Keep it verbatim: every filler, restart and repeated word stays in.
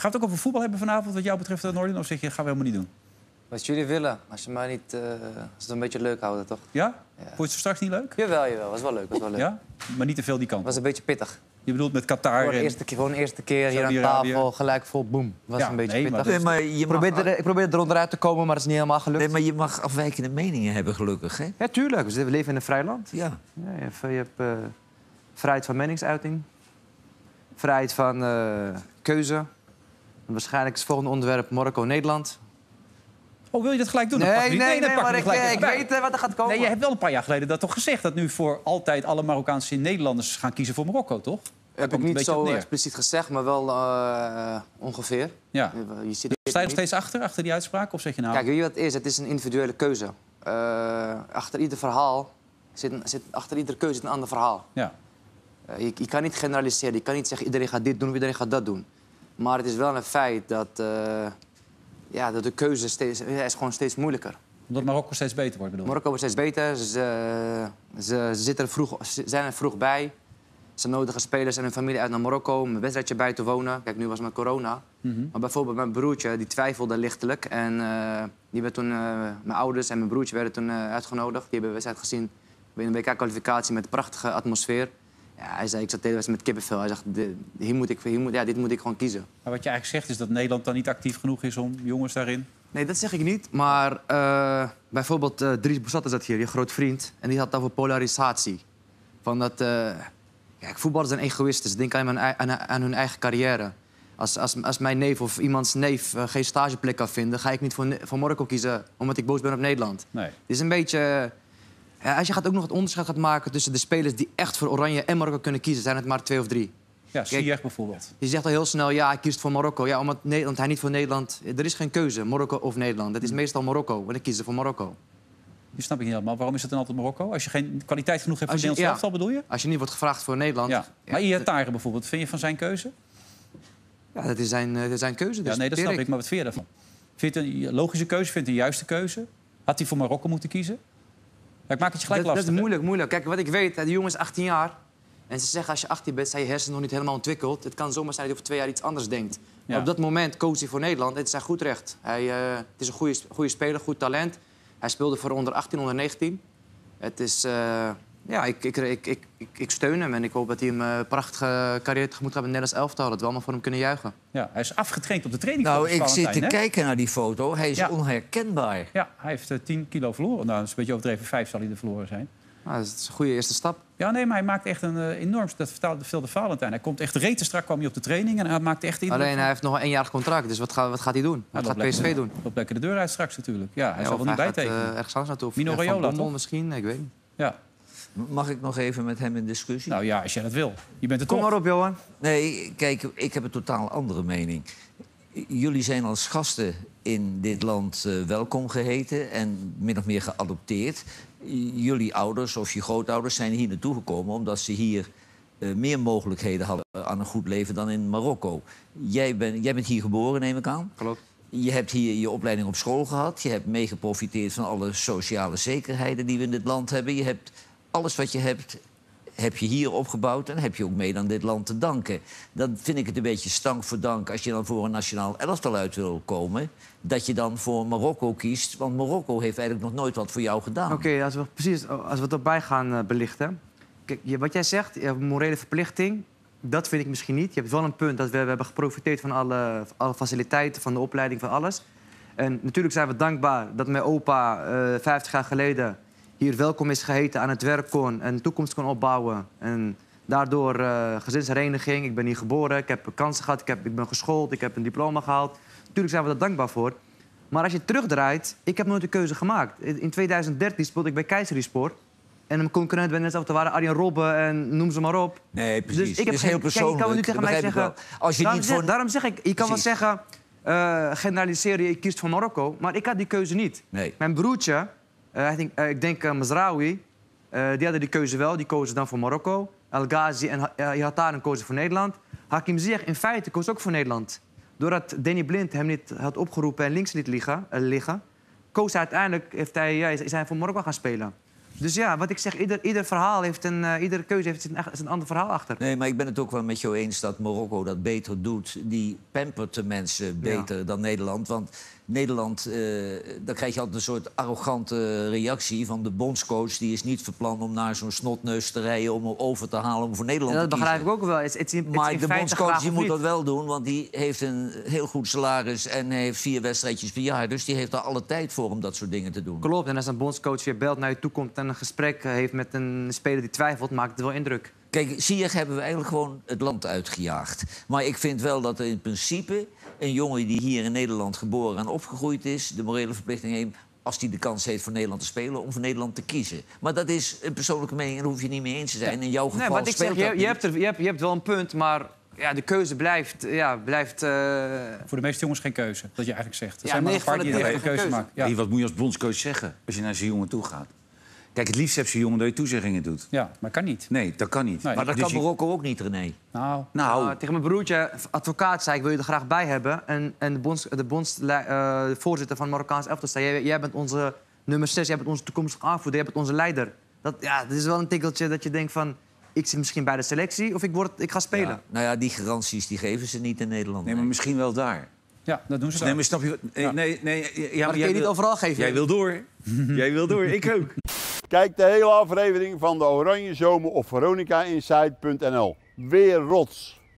we het ook over voetbal hebben vanavond, wat jou betreft, Noordin? Of zeg je, gaan we helemaal niet doen? Wat jullie willen, als je mij niet... Uh, als het een beetje leuk houden, toch? Ja? ja? Vond je het straks niet leuk? Jawel, jawel. Was wel leuk, was wel leuk. Ja? Maar niet te veel die kant. Was een beetje pittig. Je bedoelt met Qatar Gewoon de en... eerste keer, gewoon de eerste keer hier aan tafel, gelijk vol, boem. Was ja, een beetje nee, pittig. Maar nee, maar je ik, probeerde mag... er, ik probeerde er onderuit te komen, maar dat is niet helemaal gelukt. Nee, maar je mag afwijkende meningen hebben, gelukkig, hè? Ja, tuurlijk. We leven in een vrij land. Ja. ja je hebt, je hebt uh, vrijheid van meningsuiting. Vrijheid van uh, keuze. Waarschijnlijk is het volgende onderwerp Marokko-Nederland. Oh, wil je dat gelijk doen? Nee, dat nee, nee, nee, maar ik, ik weet uh, wat er gaat komen. Nee, je hebt wel een paar jaar geleden dat toch gezegd... dat nu voor altijd alle Marokkaanse Nederlanders gaan kiezen voor Marokko, toch? Heb ik niet zo expliciet gezegd, maar wel uh, ongeveer. Ja. Je zit Sta je nog steeds achter, achter die uitspraak? Of zeg je nou... Kijk, weet je wat het is? Het is een individuele keuze. Uh, achter ieder verhaal, zit, zit, achter iedere keuze zit een ander verhaal. Ja. Uh, je, je kan niet generaliseren. Je kan niet zeggen iedereen gaat dit doen of iedereen gaat dat doen. Maar het is wel een feit dat, uh, ja, dat de keuze steeds, ja, is gewoon steeds moeilijker. Omdat Marokko steeds beter wordt, bedoel je? Marokko wordt steeds beter. Ze, ze, ze, zitten er vroeg, ze zijn er vroeg bij. Ze nodigen spelers en hun familie uit naar Marokko om een wedstrijdje bij te wonen. Kijk, nu was het met corona. Mm-hmm. Maar bijvoorbeeld mijn broertje, die twijfelde lichtelijk. En uh, die werd toen, uh, mijn ouders en mijn broertje werden toen uh, uitgenodigd. Die hebben een wedstrijd gezien bij een W K-kwalificatie met een prachtige atmosfeer. Ja, hij zei, ik zat de hele wedstrijd met kippenvel. Hij zegt, hier moet ik, hier moet, ja, dit moet ik gewoon kiezen. Maar wat je eigenlijk zegt is dat Nederland dan niet actief genoeg is om jongens daarin... Nee, dat zeg ik niet. Maar uh, bijvoorbeeld uh, Dries Boussat zat hier, je groot vriend. En die had het over polarisatie. Van dat... Uh, Kijk, voetballers zijn egoïsten. Ze denken aan, aan, aan hun eigen carrière. Als, als, als mijn neef of iemands neef uh, geen stageplek kan vinden... ga ik niet voor, voor Marokko kiezen omdat ik boos ben op Nederland. Nee. Het is een beetje... Uh, als je gaat ook nog het onderscheid gaat maken tussen de spelers... die echt voor Oranje en Marokko kunnen kiezen... zijn het maar twee of drie. Ja, Ziyech bijvoorbeeld. Die zegt al heel snel, ja, hij kiest voor Marokko. Ja, omdat Nederland, hij niet voor Nederland... Er is geen keuze, Marokko of Nederland. Het is meestal Marokko, want ik kies voor Marokko. Die snap ik niet helemaal. Waarom is het dan altijd Marokko? Als je geen kwaliteit genoeg hebt voor het Nederlands elftal, bedoel je? Als je niet wordt gevraagd voor Nederland... Ja. Ja, maar Iatare bijvoorbeeld, vind je van zijn keuze? Ja, dat is zijn, dat is zijn keuze. Dus ja, nee, dat snap ik. ik. Maar wat vind je daarvan? Vind je het een logische keuze? Vind je het een juiste keuze? Had hij voor Marokko moeten kiezen? Ja, ik maak het je gelijk dat, lastig. Dat is moeilijk, moeilijk. Kijk, wat ik weet, de jongen is achttien jaar. En ze zeggen, als je achttien bent, zijn je hersenen nog niet helemaal ontwikkeld. Het kan zomaar zijn dat hij over twee jaar iets anders denkt. Ja. Maar op dat moment koos hij voor Nederland. Het is zijn goed recht. Hij, uh, het is een goede, goede speler, goed talent. Hij speelde voor onder achttien, onder negentien. Het is... Uh, ja, ik, ik, ik, ik, ik steun hem en ik hoop dat hij een uh, prachtige carrière tegemoet gaat met Nederlands elftal. Dat we allemaal voor hem kunnen juichen. Ja, hij is afgetraind op de training. Nou, ik zit te hè? kijken naar die foto. Hij is ja. onherkenbaar. Ja, hij heeft uh, tien kilo verloren. Nou, dat is een beetje overdreven. Vijf zal hij er verloren zijn. Nou, dat is een goede eerste stap. Ja, nee, maar hij maakt echt een uh, enorm... Dat vertelde Valentijn. Hij komt echt retenstrak, kwam hij op de training en hij maakt echt indruk. Alleen hij heeft nog een eenjarig contract, dus wat, ga, wat gaat hij doen? Wat gaat P S V doen? Loopt lekker de deur uit straks natuurlijk. Ja, hij ja, zal wel niet bijtekenen. Uh, ergens anders naartoe. Mino Raiola, toch? Misschien, ik weet niet. Ja. Mag ik nog even met hem in discussie? Nou ja, als jij dat wil. Je bent er Kom toch. maar op, Johan. Nee, kijk, ik heb een totaal andere mening. Jullie zijn als gasten in dit land uh, welkom geheten en min of meer geadopteerd. Jullie ouders of je grootouders zijn hier naartoe gekomen omdat ze hier uh, meer mogelijkheden hadden aan een goed leven dan in Marokko. Jij, ben, jij bent hier geboren, neem ik aan. Klopt. Je hebt hier je opleiding op school gehad. Je hebt meegeprofiteerd van alle sociale zekerheden die we in dit land hebben. Je hebt alles wat je hebt, heb je hier opgebouwd en heb je ook mee aan dit land te danken. Dan vind ik het een beetje stank voor dank als je dan voor een nationaal elftal uit wil komen, dat je dan voor Marokko kiest, want Marokko heeft eigenlijk nog nooit wat voor jou gedaan. Oké, okay, als we precies als we het erbij gaan uh, belichten. Kijk, je, wat jij zegt, je hebt een morele verplichting. Dat vind ik misschien niet. Je hebt wel een punt dat we, we hebben geprofiteerd van alle, alle faciliteiten, van de opleiding, van alles. En natuurlijk zijn we dankbaar dat mijn opa uh, vijftig jaar geleden hier welkom is geheten, aan het werk kon en een toekomst kon opbouwen. En daardoor uh, gezinshereniging, ik ben hier geboren, ik heb kansen gehad, ik, heb, ik ben geschoold, ik heb een diploma gehaald. Natuurlijk zijn we daar dankbaar voor. Maar als je terugdraait, ik heb nooit een keuze gemaakt. In tweeduizend dertien speelde ik bij Kayserispor. En mijn concurrent bij Nederland waren Arjen Robben en noem ze maar op. Nee, precies. Dus ik heb is heel persoonlijk. Kijk, je kan nu tegen mij zeggen... Als je daarom, niet zeg, voor... daarom zeg ik, je kan precies. wel zeggen... Uh, generaliseren, je kiest voor Marokko. Maar ik had die keuze niet. Nee. Mijn broertje, uh, ik denk, uh, ik denk uh, Mazraoui... Uh, die hadden die keuze wel. Die kozen dan voor Marokko. El Ghazi en uh, Ihataren kozen voor Nederland. Hakim Ziyech in feite koos ook voor Nederland. Doordat Danny Blind hem niet had opgeroepen en links liet liggen... Uh, liggen koos hij uiteindelijk, heeft hij, ja, is hij voor Marokko gaan spelen. Dus ja, wat ik zeg, ieder, ieder verhaal heeft een... Uh, iedere keuze heeft een, een ander verhaal achter. Nee, maar ik ben het ook wel met jou eens dat Marokko dat beter doet. Die pampert de mensen beter ja. dan Nederland. Want Nederland, uh, dan krijg je altijd een soort arrogante reactie van de bondscoach. Die is niet van plan om naar zo'n snotneus te rijden om hem over te halen om voor Nederland ja, te kiezen. Dat begrijp ik ook wel. Het, het, het, maar het de bondscoach die moet dat wel doen, want die heeft een heel goed salaris en heeft vier wedstrijdjes per jaar. Dus die heeft daar alle tijd voor om dat soort dingen te doen. Klopt, en als een bondscoach weer belt naar je toe komt en een gesprek heeft met een speler die twijfelt, maakt het wel indruk. Kijk, Ziyech hebben we eigenlijk gewoon het land uitgejaagd. Maar ik vind wel dat er in principe een jongen die hier in Nederland geboren en opgegroeid is, de morele verplichting heeft, als hij de kans heeft voor Nederland te spelen, om voor Nederland te kiezen. Maar dat is een persoonlijke mening en daar hoef je niet mee eens te zijn. In jouw geval nee, maar ik speelt zeg, dat je, je, hebt er, je, hebt, je hebt wel een punt, maar ja, de keuze blijft... Ja, blijft uh... Voor de meeste jongens geen keuze, dat je eigenlijk zegt. Er ja, zijn maar een paar die een keuze, keuze maken. Ja. Wat moet je als bondscoach zeggen als je naar zo'n jongen toe gaat? Kijk, het liefst heb je jongen dat je toezeggingen doet. Ja, maar kan niet. Nee, dat kan niet. Nee. Maar dat dus kan je... Marokko ook niet, René. Nou, nou. Uh, tegen mijn broertje, advocaat, zei ik, wil je er graag bij hebben. En, en de, bonds, de, bonds, uh, de voorzitter van het Marokkaans elftal zei, jij, jij bent onze nummer zes, jij bent onze toekomstige aanvoerder, jij bent onze leider. Dat, ja, dat is wel een tikkeltje dat je denkt van, ik zit misschien bij de selectie of ik, word, ik ga spelen. Ja, nou ja, die garanties die geven ze niet in Nederland. Nee, maar misschien wel daar. ja, dat doen ze Nee, dan. maar snap je... Nee, Ja. nee, nee, ja, maar maar dat kun jij je niet wil- overal geven. Jij wil door. Jij wil door, ik ook. Kijk de hele aflevering van de Oranje Zomer op veronica inside punt n l. Weer rots.